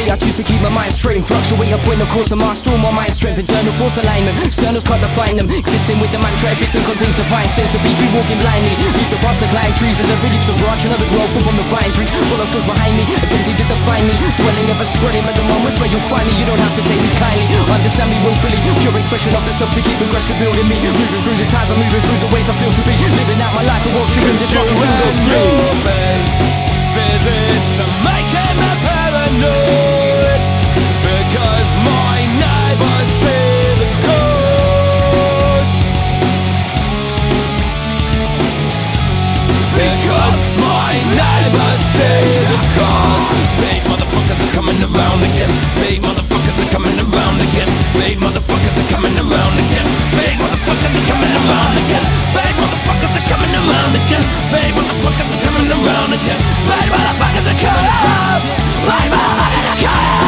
day I choose to keep my mind straight and fluctuate up when of course I master all my mind strength. Internal force alignment, externals can't define them. Existing with the mantra, everything contains the vine. Says the beef, we walking blindly. Leave the past to climb trees as every leaf's a branch. Another growth upon the vines reach. Follows close behind me, attempting to define me. Dwelling ever spreading, but the moment's where you'll find me. You don't have to take this kindly, understand me willfully. Pure expression of the self to keep aggressive building me. Moving through the times, I'm moving through the ways I feel to be. Living out my life, I won't dream this fucking field of dreams. Visits are making me paranoid, because my neighbours see the ghost. Because my neighbours see the ghost. Big motherfuckers are coming around again. Big motherfuckers are coming around again. Big motherfuckers are coming around again. Big motherfuckers are coming around again. Big motherfuckers are coming around again. Big motherfuckers are coming around again. Big motherfuckers are coming around. Big motherfuckers are coming around.